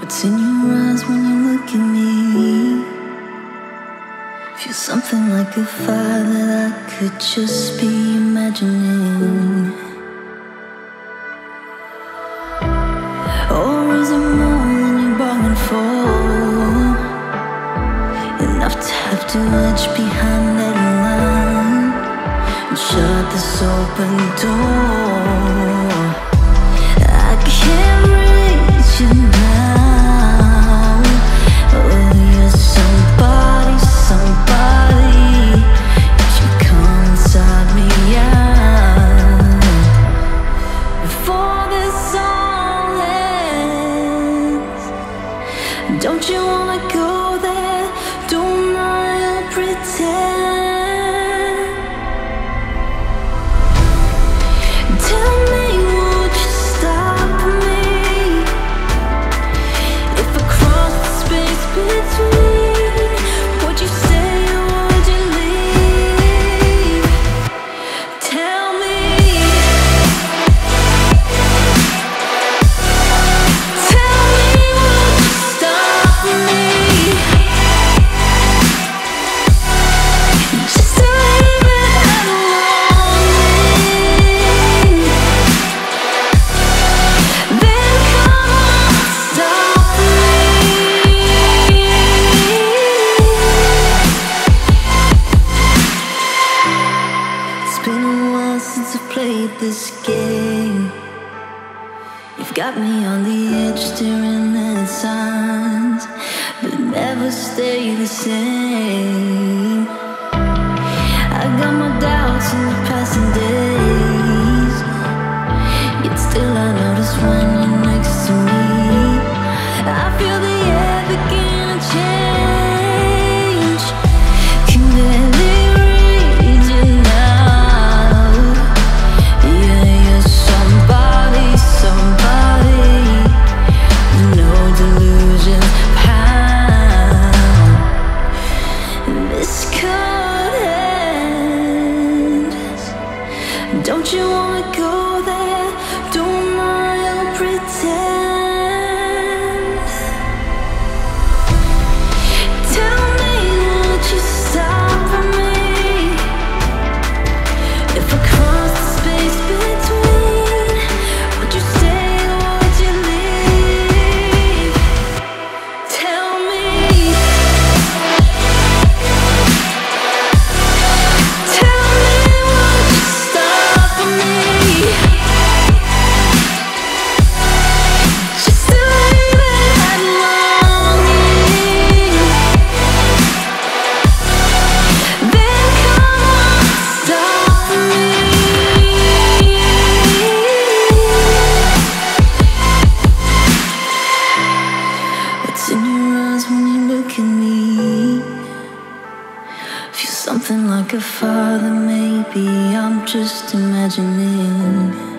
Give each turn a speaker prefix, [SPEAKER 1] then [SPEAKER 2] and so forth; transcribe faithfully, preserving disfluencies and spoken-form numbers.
[SPEAKER 1] What's in your eyes when you look at me? Feel something like a fire that I could just be imagining. Or is it more than you're bargaining for? Enough to have to edge behind that line and shut this open door. I can't reach you now. Oh, you're somebody, somebody. You come inside me out before this all ends. Don't you wanna go there? Don't I pretend? Tell me, would you stop me if I cross the space between? Would you stay or would you leave? Tell me. Tell me, would you stop me just to leave it alone? Then come on, stop me. It's been a while since I played this game. You've got me on the edge, staring at signs, but never stay the same. I got my doubts in the passing days, yet still I notice when you're next to me. I feel the air begin to change. Can barely read you now. Yeah, you're somebody, somebody. No delusions, pound. This could end. Don't you wanna go there? Don't I pretend? Tell me, would you stop me if I cross the space between? Would you stay or would you leave? Tell me. Tell me, would you stop me just to leave it at longing? Then come on, stop me. What's in your eyes when you look at me? Feel something like a fire that maybe I'm just imagining.